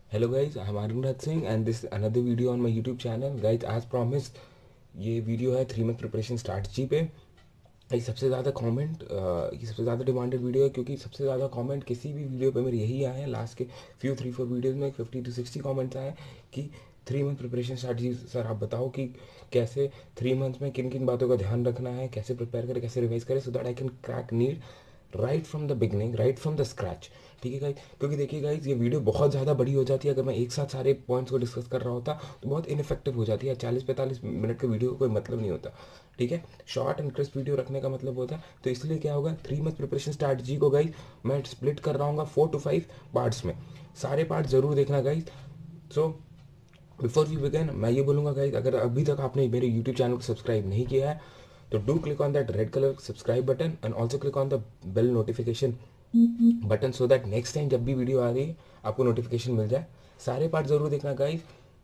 Hello guys, I'm Arunraj Singh and this is another video on my YouTube channel. Guys, as promised, ये video है 3 month preparation strategy पे। ये सबसे ज़्यादा comment, ये सबसे ज़्यादा डिमांडेड वीडियो है क्योंकि सबसे ज़्यादा कमेंट किसी भी वीडियो पे मेरे यही आए हैं। लास्ट के 3-4 वीडियोस में 50 to 60 कमेंट्स आए हैं कि 3 मंथ प्रिपरेशन स्ट्रैटेजी सर आप बताओ कि कैसे 3 मंथ्स में किन किन बातों का ध्यान रखना है, कैसे प्रिपेयर करें, कैसे रिवाइज करें so that I can crack NEET right from the beginning, right from the scratch. ठीक है गाइज, क्योंकि देखिए गाइज ये वीडियो बहुत ज़्यादा बड़ी हो जाती है। अगर मैं एक साथ सारे पॉइंट्स को डिस्कस कर रहा होता तो बहुत इनफेक्टिव हो जाती है। 40-45 मिनट के वीडियो का कोई मतलब नहीं होता। ठीक है, शॉर्ट एंड क्रिस्प वीडियो रखने का मतलब होता है। तो इसलिए क्या होगा, 3 मंथ प्रिपरेशन स्ट्रैटेजी को गाइज मैं स्प्लिट कर रहा हूँ 4 to 5 पार्ट्स में। सारे पार्ट जरूर देखना guys. So before we begin मैं ये बोलूँगा गाइज, अगर अभी तक आपने मेरे यूट्यूब चैनल को सब्सक्राइब नहीं किया है तो do click on that red colour subscribe button and also click on the bell notification button so that next time जब भी वीडियो आ रही है आपको नोटिफिकेशन मिल जाए। सारे पार्ट जरूर देखना guys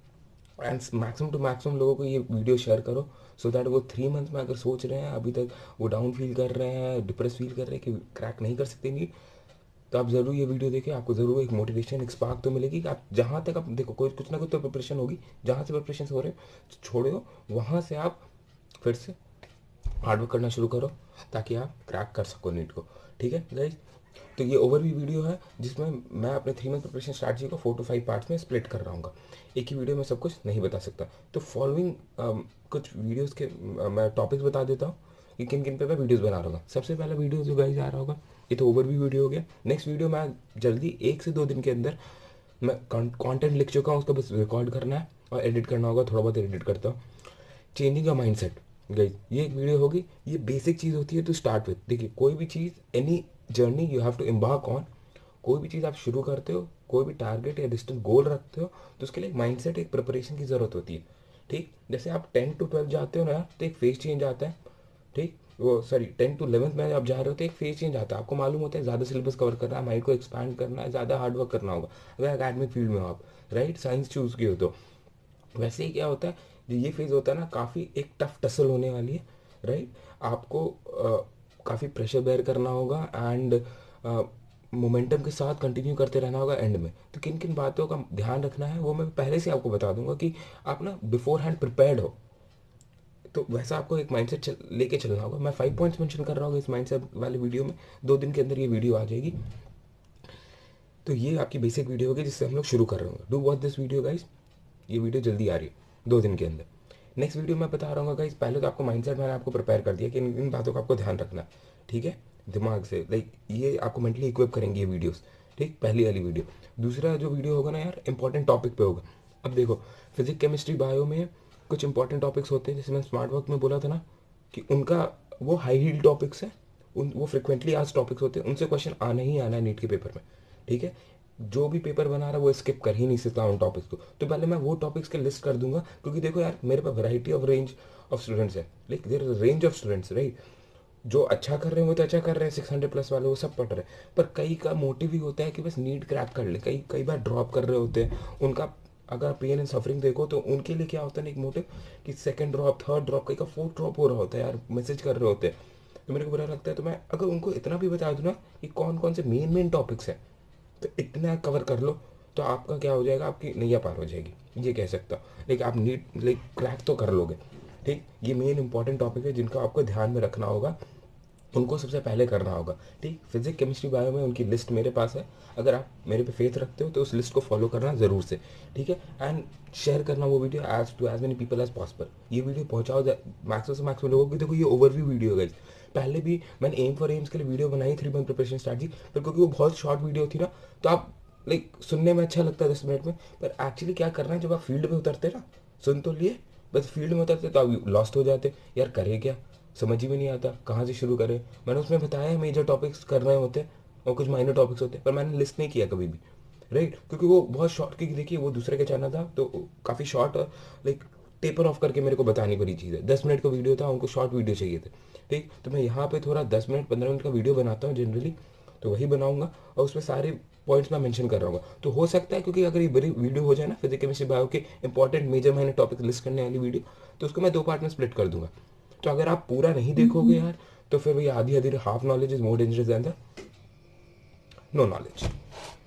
and maximum to maximum लोगों को ये वीडियो शेयर करो सो दैट वो 3 मंथ में अगर सोच रहे हैं अभी तक वो डाउन फील कर रहे हैं, डिप्रेस फील कर रहे हैं कि क्रैक नहीं कर सकते नीट, तो आप ज़रूर ये वीडियो देखें। आपको ज़रूर एक मोटिवेशन, एक स्पार्क तो मिलेगी कि आप जहाँ तक आप देखो कोई कुछ ना कुछ तो प्रिपरेशन होगी। जहाँ से प्रिपरेशन हो रहे हो छोड़ो, वहाँ से आप फिर से हार्डवर्क करना शुरू करो ताकि आप क्रैक कर सको नीट को। ठीक है गाइज, तो ये ओवरव्यू वीडियो है जिसमें मैं अपने 3 मंथ प्रिपरेशन स्ट्रैटेजी को 4 to 5 पार्ट्स में स्प्लिट कर रहा हूँ। एक ही वीडियो में सब कुछ नहीं बता सकता, तो फॉलोइंग कुछ वीडियोस के मैं टॉपिक्स बता देता हूँ कि किन किन पे मैं वीडियोस बना रहा हूँ। सबसे पहला वीडियो जो गाइज आ रहा होगा, ये तो ओवरव्यू वीडियो हो गया। नेक्स्ट वीडियो मैं जल्दी 1 से 2 दिन के अंदर मैं कंटेंट लिख चुका हूँ, उसका बस रिकॉर्ड करना है और एडिट करना होगा। थोड़ा बहुत एडिट करता हूँ। चेंजिंग अ माइंडसेट गाइस, ये एक वीडियो होगी। ये बेसिक चीज़ होती है टू स्टार्ट विद। देखिए कोई भी चीज़, any journey you have to embark on, कोई भी चीज़ आप शुरू करते हो, कोई भी टारगेट या डिस्टेंस गोल रखते हो तो उसके लिए एक माइंडसेट, एक प्रिपरेशन की ज़रूरत होती है। ठीक, जैसे आप 10 to 12 जाते हो ना यार तो एक फेज चेंज आता है। ठीक, वो सॉरी 10 to 11 में आप जा रहे हो तो एक फेज चेंज आता है। आपको मालूम होता है ज़्यादा सिलेबस कवर करना है, माइंड को एक्सपैंड करना है, ज़्यादा हार्डवर्क करना होगा अगर अकेडमिक फील्ड में हो आप, राइट, साइंस चूज़ किए हो तो। वैसे ही क्या होता है, जो ये फेज़ होता है ना, काफ़ी एक टफ टसल होने वाली है, राइट। आपको काफ़ी प्रेशर बेयर करना होगा एंड मोमेंटम के साथ कंटिन्यू करते रहना होगा एंड में। तो किन किन बातों का ध्यान रखना है वो मैं पहले से आपको बता दूंगा कि आप ना बिफोर हैंड प्रिपेयर्ड हो। तो वैसा आपको एक माइंडसेट लेके चलना होगा। मैं 5 पॉइंट्स मेंशन कर रहा हूँ इस माइंडसेट वाले वीडियो में। 2 दिन के अंदर ये वीडियो आ जाएगी। तो ये आपकी बेसिक वीडियो होगी जिससे हम लोग शुरू कर रहे होंगे। Do watch this video guys, ये वीडियो जल्दी आ रही है 2 दिन के अंदर। नेक्स्ट वीडियो मैं बता रहा हूँ गाइज, पहले तो आपको माइंडसेट मैंने आपको प्रिपेयर कर दिया कि इन बातों का आपको ध्यान रखना है। ठीक है, दिमाग से लाइक ये आपको मेंटली इक्विप करेंगे ये वीडियोस। ठीक, पहली वाली वीडियो। दूसरा जो वीडियो होगा ना यार, इंपॉर्टेंट टॉपिक पे होगा। अब देखो फिजिक्स, केमिस्ट्री, बायो में कुछ इंपॉर्टेंट टॉपिक्स होते हैं, जैसे मैं स्मार्ट वर्क में बोला था ना कि उनका वो हाई हील्ड टॉपिक्स है, उन वो फ्रिक्वेंटली आज टॉपिक्स होते हैं, उनसे क्वेश्चन आना ही आना है नीट के पेपर में। ठीक है, जो भी पेपर बना रहा है वो स्किप कर ही नहीं सकता उन टॉपिक्स को। तो पहले मैं वो टॉपिक्स के लिस्ट कर दूंगा क्योंकि देखो यार मेरे पास variety of range of students है, like there is range of students, right. जो अच्छा कर रहे हैं वो तो अच्छा कर रहे हैं, 600+ वाले वो सब पढ़ रहे हैं, पर कई का मोटिव ही होता है कि बस नीट क्रैक कर ले। कई कई बार ड्रॉप कर रहे होते हैं। उनका अगर पेन एंड सफरिंग देखो तो उनके लिए क्या होता है ना, एक मोटिव कि सेकंड ड्रॉप, थर्ड ड्रॉप, कई का फोर्थ ड्रॉप हो रहा होता है यार, मैसेज कर रहे होते हैं। तो मेरे को बुरा लगता है। तो मैं अगर उनको इतना भी बता दूँ ना कि कौन कौन से मेन मेन टॉपिक्स हैं तो इतना कवर कर लो तो आपका क्या हो जाएगा, आपकी नैया पार हो जाएगी ये कह सकता हूँ। लेकिन आप नीट लाइक क्रैक तो कर लोगे। ठीक, ये मेन इंपॉर्टेंट टॉपिक है जिनको आपको ध्यान में रखना होगा, उनको सबसे पहले करना होगा। ठीक, फिजिक्स, केमिस्ट्री, बायो में उनकी लिस्ट मेरे पास है। अगर आप मेरे पे फेथ रखते हो तो उस लिस्ट को फॉलो करना ज़रूर से। ठीक है, एंड शेयर करना वो video as to as many people as possible. ये वीडियो पहुंचाओ मैक्सिमम से मैक्सिमम लोगों को। देखो ये ओवरव्यू वीडियो है। पहले भी मैंने एम फॉर एम्स के लिए वीडियो बनाई 3 मंथ प्रिपरेशन स्ट्रैटेजी, पर क्योंकि वो बहुत शॉर्ट वीडियो थी ना तो आप लाइक सुनने में अच्छा लगता है 10 मिनट में, पर एक्चुअली क्या करना है जब आप फील्ड में उतरते ना, सुन तो लिए बस फील्ड में उतरते तो आप लॉस्ट हो जाते। यार करे क्या, समझ ही में नहीं आता कहाँ से शुरू करें। मैंने उसमें बताया मेजर टॉपिक्स करने होते हैं और कुछ माइनर टॉपिक्स होते हैं, पर मैंने लिस्ट नहीं किया कभी भी, राइट, क्योंकि वो बहुत शॉर्ट। क्योंकि देखिए वो दूसरे का चैनल था तो काफ़ी शॉर्ट और लाइक टेपर ऑफ करके मेरे को बतानी पड़ी चीज़ है। 10 मिनट का वीडियो था, उनको शॉर्ट वीडियो चाहिए थे। ठीक, तो मैं यहाँ पे थोड़ा 10 मिनट 15 मिनट का वीडियो बनाता हूँ जनरली, तो वही बनाऊंगा और उसमें सारे पॉइंट्स मैं मेंशन कर रहा हूँ। तो हो सकता है क्योंकि अगर ये बड़ी वीडियो हो जाए ना, फिजिक्स, केमिस्ट्री, बायो के important major minor topic list करने वाली वीडियो, तो उसको मैं 2 पार्ट में स्प्लिट कर दूंगा। तो अगर आप पूरा नहीं देखोगे यार तो फिर वही आधी आधी half knowledge is more dangerous than the no knowledge, right.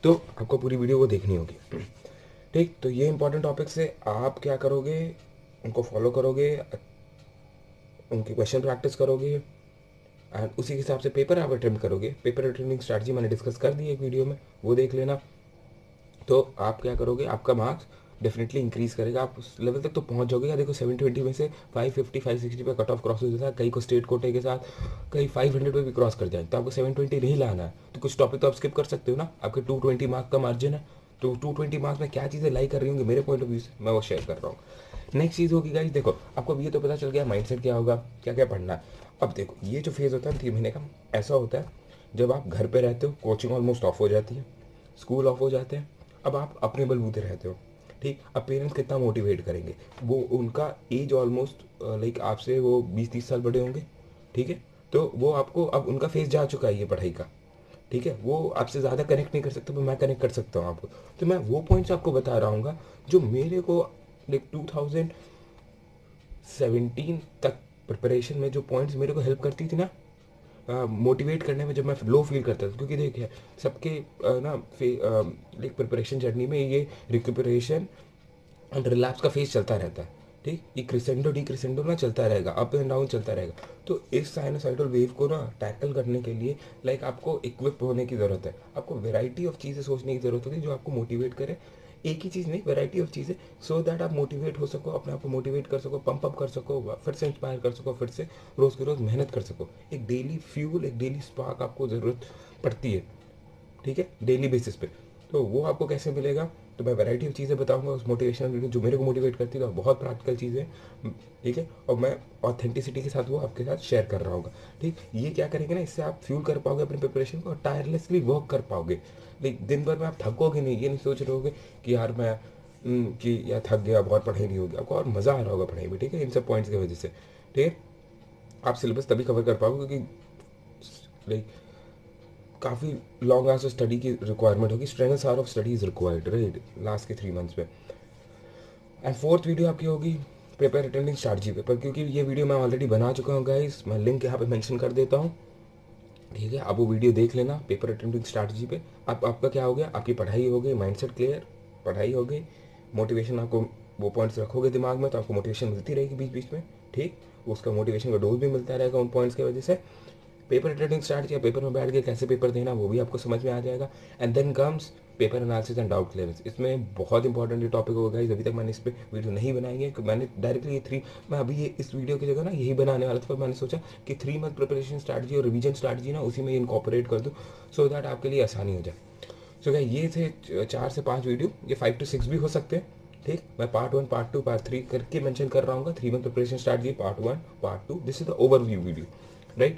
तो आपको पूरी वीडियो वो देखनी होगी। ठीक, तो ये इंपॉर्टेंट टॉपिक्स है, आप क्या करोगे, उनको फॉलो करोगे, उनके क्वेश्चन प्रैक्टिस करोगे एंड उसी के हिसाब से पेपर आप अटेम्प्ट करोगे। पेपर अटेम्प्टिंग स्ट्रैटेजी मैंने डिस्कस कर दी है एक वीडियो में, वो देख लेना। तो आप क्या करोगे, आपका मार्क्स डेफिनेटली इंक्रीज करेगा, आप उस लेवल तक तो पहुंच जाओगे। या देखो 720 में से 550 560 पे कट ऑफ क्रॉस हो जाता है, कई को स्टेट कोटे के साथ कई 500 पे भी क्रॉस कर जाए, तो आपको 720 नहीं लाना है। तो कुछ टॉपिक तो आप स्किप कर सकते हो ना, आपके 220 मार्क्स का मार्जिन है। तो 220 मार्क्स में क्या चीज़ें लाई कर रही होंगी मेरे पॉइंट ऑफ व्यू से, मैं वो शेयर कर रहा हूँ। नेक्स्ट चीज़ होगी गाइस, देखो आपको अब ये तो पता चल गया माइंडसेट क्या होगा, क्या क्या पढ़ना है। अब देखो ये जो फेज़ होता है 3 महीने का, ऐसा होता है जब आप घर पे रहते हो, कोचिंग ऑलमोस्ट ऑफ हो जाती है, स्कूल ऑफ हो जाते हैं, अब आप अपने बलबूते रहते हो। ठीक, अब पेरेंट्स कितना मोटिवेट करेंगे, वो उनका एज ऑलमोस्ट लाइक आपसे वो 20-30 साल बड़े होंगे। ठीक है, तो वो आपको अब उनका फेज जा चुका है ये पढ़ाई का। ठीक है, वो आपसे ज़्यादा कनेक्ट नहीं कर सकते, पर मैं कनेक्ट कर सकता हूँ आपको। तो मैं वो पॉइंट्स आपको बता रहा हूँ जो मेरे को लाइक 2017 तक प्रिपरेशन में जो पॉइंट्स मेरे को हेल्प करती थी ना, मोटिवेट करने में, जब मैं लो फील करता था। क्योंकि देखिए सबके ना लाइक प्रिपरेशन जर्नी में ये रिकपरेशन एंड रिलैप्स का फेज चलता रहता है। ठीक, ये क्रिसेंडो डी क्रिसेंडो ना चलता रहेगा, अप एंड डाउन चलता रहेगा। तो इस साइनोसाइडल वेव को ना टैकल करने के लिए लाइक आपको इक्विप होने की ज़रूरत है, आपको वेराइटी ऑफ चीज़ें सोचने की ज़रूरत होती है जो आपको मोटिवेट करे। एक ही चीज़ नहीं, वेराइटी ऑफ चीज़ें, सो दैट आप मोटिवेट हो सको, अपने आप को मोटिवेट कर सको, पंप अप कर सको, फिर से इंस्पायर कर सको, फिर से रोज़ के रोज़ मेहनत कर सको। एक डेली फ्यूल, एक डेली स्पार्क आपको ज़रूरत पड़ती है। ठीक है, डेली बेसिस पे। तो वो आपको कैसे मिलेगा, तो मैं वैरायटी ऑफ चीज़ें बताऊंगा उस मोटिवेशनल वीडियो, जो मेरे को मोटिवेट करती है, तो बहुत प्रैक्टिकल चीज़ें। ठीक है, और मैं ऑथेंटिसिटी के साथ वो आपके साथ शेयर कर रहा हूँ। ठीक, ये क्या करेंगे ना, इससे आप फ्यूल कर पाओगे अपनी प्रिपरेशन को और टायरलेसली वर्क कर पाओगे। लाइक दिन भर में आप थकोगे नहीं, ये नहीं सोच रहे होगे कि यार मैं कि यार थक गया, बहुत पढ़ाई नहीं होगी, आपको और मज़ा आ रहा होगा पढ़ाई में। ठीक है, इन सब पॉइंट्स की वजह से। ठीक है, आप सिलेबस तभी कवर कर पाओगे क्योंकि लाइक काफ़ी लॉन्ग आवर्स स्टडी की रिक्वायरमेंट होगी, strenuous hour of study is required right last के 3 मंथ्स में। एंड फोर्थ वीडियो आपकी होगी प्रिपेयर अटेंडिंग स्ट्रैटेजी पेपर, क्योंकि ये वीडियो मैं ऑलरेडी बना चुका हूँ गाइस, मैं लिंक यहाँ पे मेंशन कर देता हूँ। ठीक है, आप वो वीडियो देख लेना पेपर अटेंडिंग स्ट्रैटेजी पे। अब आपका क्या हो गया, आपकी पढ़ाई हो गई, माइंडसेट क्लियर, पढ़ाई हो गई, मोटिवेशन आपको वो पॉइंट्स रखोगे दिमाग में तो आपको मोटिवेशन मिलती रहेगी बीच बीच में। ठीक, उसका मोटिवेशन का डोज भी मिलता रहेगा उन पॉइंट्स की वजह से। पेपर अटेंडिंग स्टार्ट किया, पेपर में बैठ के कैसे पेपर देना वो भी आपको समझ में आ जाएगा। And then comes paper analysis and doubt clearance. इसमें बहुत इंपॉर्टेंट ये टॉपिक होगा गाइस, अभी तक मैंने इस पर वीडियो नहीं बनाई है, मैंने डायरेक्टली मैं अभी ये इस वीडियो की जगह ना यही बनाने वाला था, पर मैंने सोचा कि 3 मंथ प्रिपरेशन स्ट्रैटेजी और रिवीजन स्ट्रैटेजी ना उसी में इनकॉर्पोरेट कर दूँ, सो दैट आपके लिए आसानी हो जाए। सो गाइस ये थे 4 से 5 वीडियो, ये 5 to 6 भी हो सकते हैं। ठीक, मैं पार्ट 1 पार्ट 2 पार्ट 3 करके मेंशन कर रहा हूँ। 3 month preparation strategy part 1 part 2, this is the overview video right.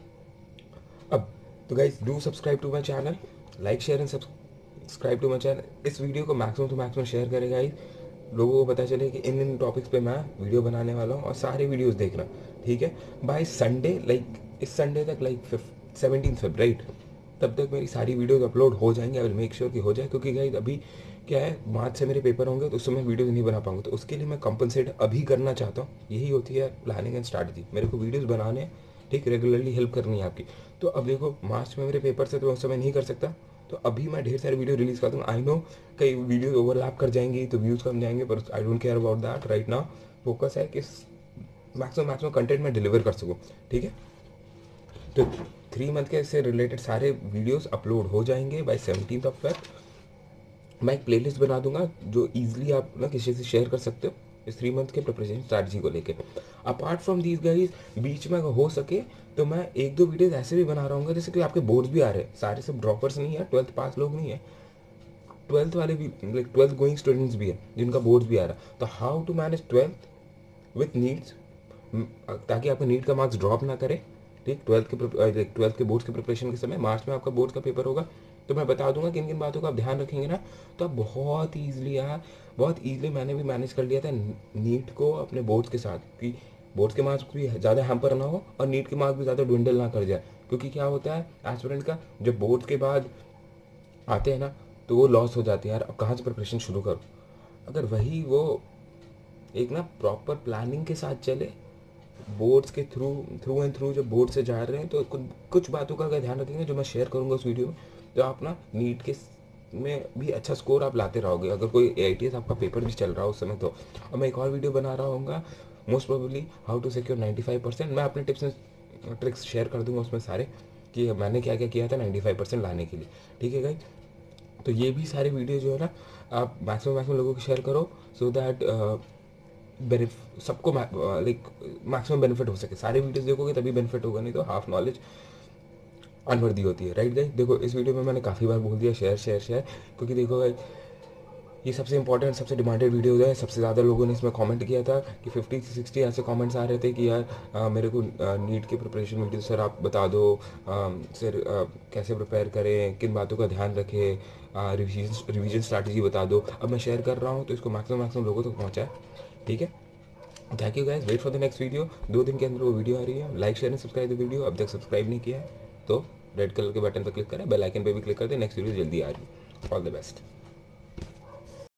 अब तो guys do subscribe to my channel, like share and subscribe to my channel. इस वीडियो को मैक्सिमम टू मैक्सिमम शेयर करेगा guys, लोगों को पता चले कि इन इन टॉपिक्स पे मैं वीडियो बनाने वाला हूँ, और सारे वीडियोस देखना। ठीक है, बाय संडे लाइक इस संडे तक लाइक 17 फेब राइट, तब तक मेरी सारी वीडियोस अपलोड हो जाएंगे। आई विल मेक श्योर कि हो जाए, क्योंकि गाइस अभी क्या है, मार्च से मेरे पेपर होंगे तो उस समय वीडियोस नहीं बना पाऊंगा, तो उसके लिए मैं कंपनसेट अभी करना चाहता हूँ। यही होती है प्लानिंग एंड स्ट्रैटेजी, मेरे को वीडियोस बनाने हैं। ठीक, रेगुलरली हेल्प करनी है आपकी। तो अब देखो मार्च में मेरे पेपर से तो उस समय नहीं कर सकता, तो अभी मैं ढेर सारी वीडियो रिलीज कर दूँगा। आई नो कई वीडियो ओवरलैप कर जाएंगी तो व्यूज़ कम जाएंगे, पर I don't care about that right now. Focus है कि मैक्सिमम कंटेंट मैं डिलीवर कर सकूँ। ठीक है, तो 3 मंथ के से रिलेटेड सारे वीडियोस अपलोड हो जाएंगे बाय 17 ऑफ फेब। मैं एक प्लेलिस्ट बना दूंगा जो इजीली आप ना किसी से शेयर कर सकते हो इस 3 मंथ के प्रिपरेशन स्ट्रैटेजी को लेके। अपार्ट फ्रॉम दीज गाइज, बीच में अगर हो सके तो मैं 1-2 वीडियोस ऐसे भी बना रहा हूँ जैसे कि आपके बोर्ड्स भी आ रहे हैं, सारे सब ड्रॉपर्स नहीं है, 12th पास लोग नहीं है, 12th वाले भी लाइक 12th गोइंग स्टूडेंट्स भी है जिनका बोर्ड्स भी आ रहा है। तो how to manage 12th with needs, ताकि आपका नीट का मार्क्स ड्रॉप ना करे। ठीक, 12th के बोर्ड्स के प्रिपरेशन के समय मार्च में आपका बोर्ड का पेपर होगा, तो मैं बता दूंगा किन किन बातों का आप ध्यान रखेंगे ना, तो आप बहुत ईजिली यार, बहुत ईजिली मैंने भी मैनेज कर लिया था नीट को अपने बोर्ड्स के साथ, कि बोर्ड्स के मार्क्स भी ज़्यादा हैम्पर ना हो और नीट के मार्क्स भी ज़्यादा ड्विंडल ना कर जाए। क्योंकि क्या होता है एस्पिरेंट का, जब बोर्ड के बाद आते हैं ना तो वो लॉस हो जाती है यार, अब कहाँ से प्रिपरेशन शुरू करो। अगर वही वो एक ना प्रॉपर प्लानिंग के साथ चले, बोर्ड्स के थ्रू एंड थ्रू जब बोर्ड से जा रहे हैं, तो कुछ बातों का अगर ध्यान रखेंगे जो मैं शेयर करूंगा उस वीडियो में, तो आप ना नीट के में भी अच्छा स्कोर आप लाते रहोगे, अगर कोई AITS आपका पेपर भी चल रहा हो उस समय तो। और मैं एक और वीडियो बना रहा हूँ most probably how to secure 95%। मैं अपने टिप्स एंड ट्रिक्स शेयर कर दूंगा उसमें सारे, कि मैंने क्या क्या किया था 95% लाने के लिए। ठीक है गाइस, तो ये भी सारे वीडियो जो है ना आप मैक्सिमम लोगों को शेयर करो, सो दैट सबको लाइक मैक्सिमम बेनिफिट हो सके। सारे वीडियोस देखोगे तभी बेनिफिट होगा, नहीं तो हाफ नॉलेज अनवर्दी होती है, राइट गाइस। देखो इस वीडियो में मैंने काफ़ी बार बोल दिया शेयर शेयर शेयर, क्योंकि देखो गाइस ये सबसे इंपॉर्टेंट सबसे डिमांडेड वीडियो है। सबसे ज़्यादा लोगों ने इसमें कमेंट किया था कि 50 से 60 ऐसे कमेंट्स आ रहे थे कि यार मेरे को नीट की प्रिपरेशन वीडियो सर आप बता दो, सर कैसे प्रिपेयर करें, किन बातों का ध्यान रखें, रिवीजन स्ट्रैटेजी बता दो। अब मैं शेयर कर रहा हूँ तो इसको मैक्सिमम लोगों तक पहुँचाए। ठीक है, thank you guys, wait for the next video. 2 दिन के अंदर वो वीडियो आ रही है। Like share and subscribe the video. अब तक सब्सक्राइब नहीं किया है तो रेड कलर के बटन पर क्लिक करें, बेल आइकन पे भी क्लिक कर दें, नेक्स्ट वीडियो जल्दी आ रही है। All the best.